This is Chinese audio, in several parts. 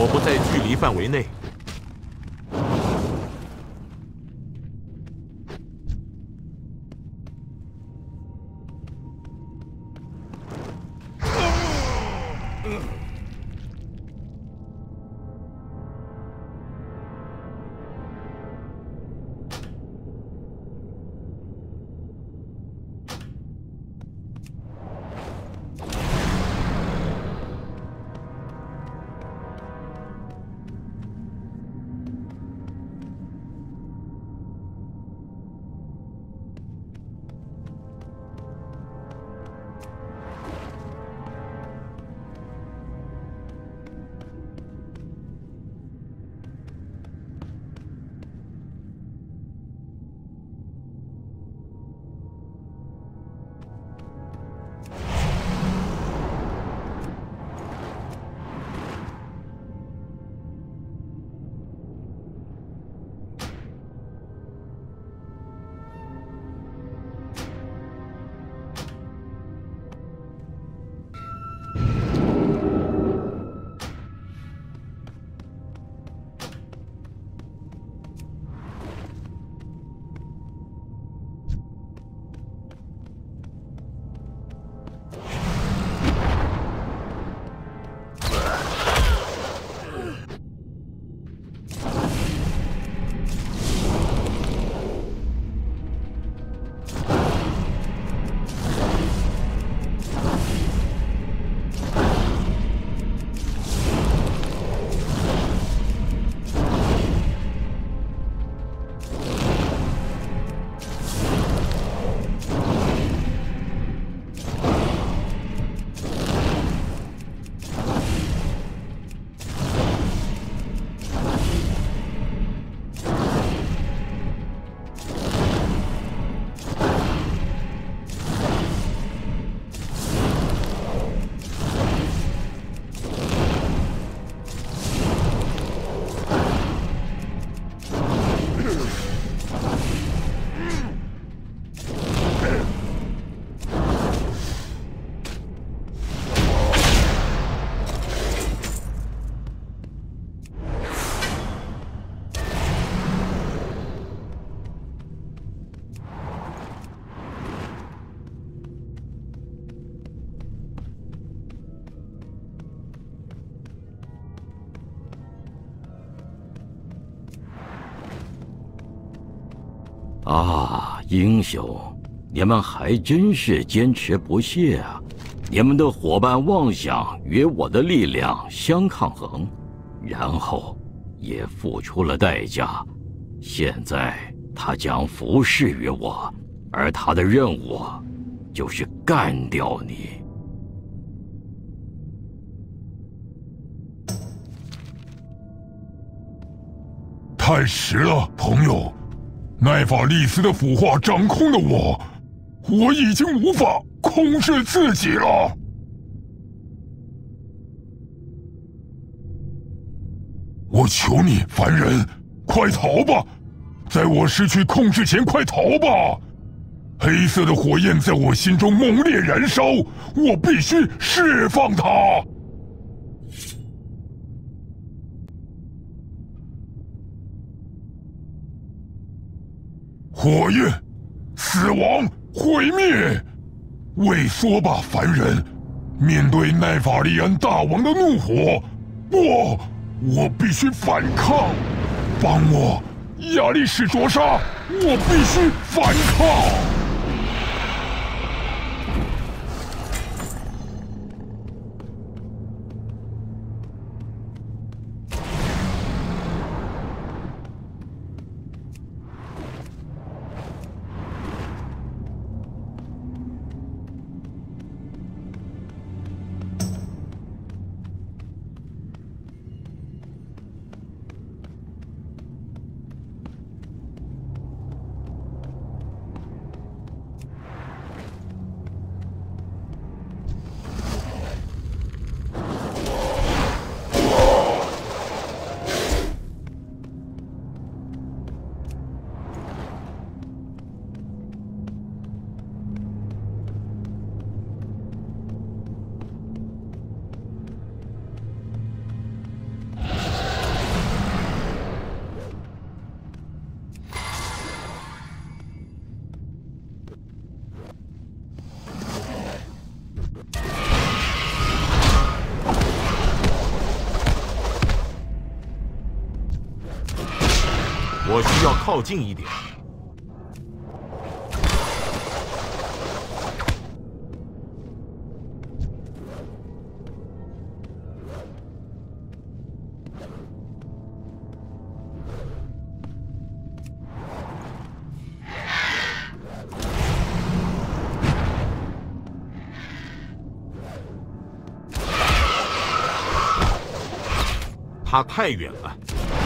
我不在距离范围内。 啊，英雄，你们还真是坚持不懈啊！你们的伙伴妄想与我的力量相抗衡，然后也付出了代价。现在他将服侍于我，而他的任务就是干掉你。 太迟了，朋友。奈法利斯的腐化掌控了我，我已经无法控制自己了。我求你，凡人，快逃吧！在我失去控制前，快逃吧！黑色的火焰在我心中猛烈燃烧，我必须释放它。火焰，死亡，毁灭，萎缩吧，凡人！面对奈法利安大王的怒火，不，我必须反抗！帮我，亚历士卓莎，我必须反抗！ 我需要靠近一点。它太远了。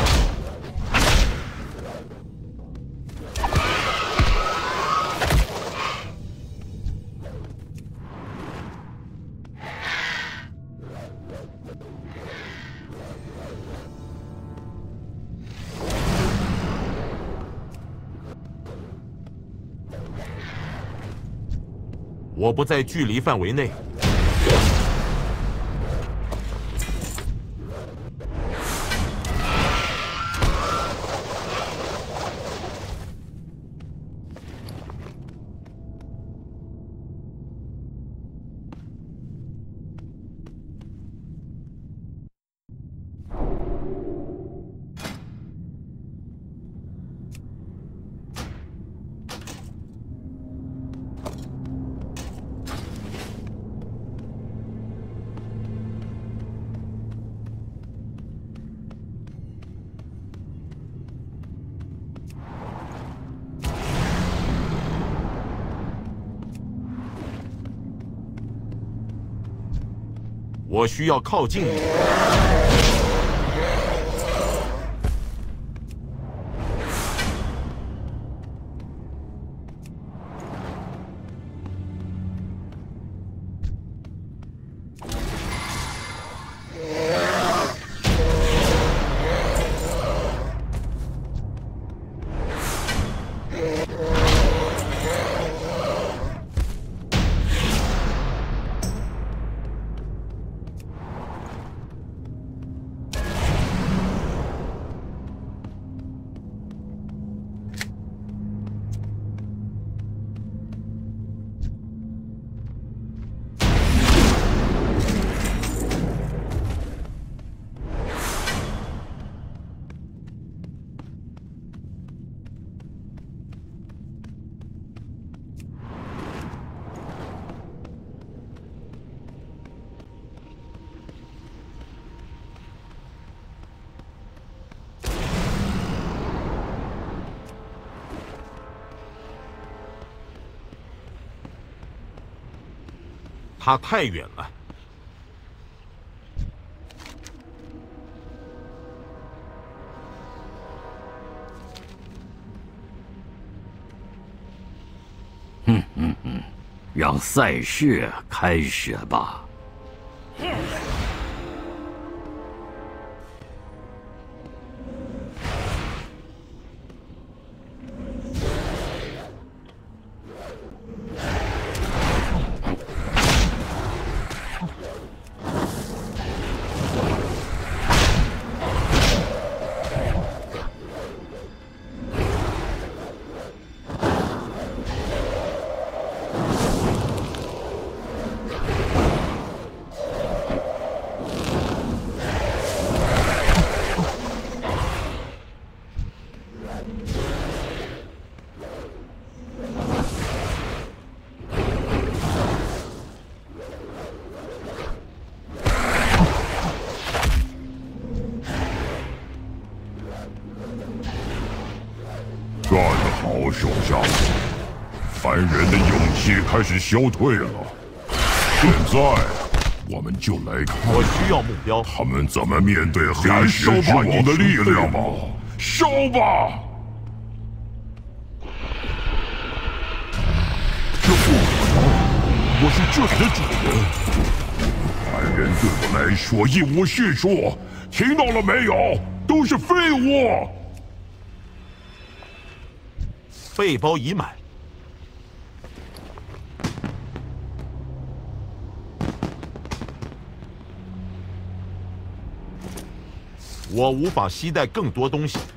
我不在距离范围内。我需要靠近一点。它太远了。 让赛事开始吧。 干得好，手下！凡人的勇气开始消退了。现在，我们就来看我需要目标。 他们怎么面对黑石之王的力量吧！烧吧！这不可能！我是这里的主人。凡人对我来说一无是处，听到了没有？都是废物！ 背包已满。我无法携带更多东西。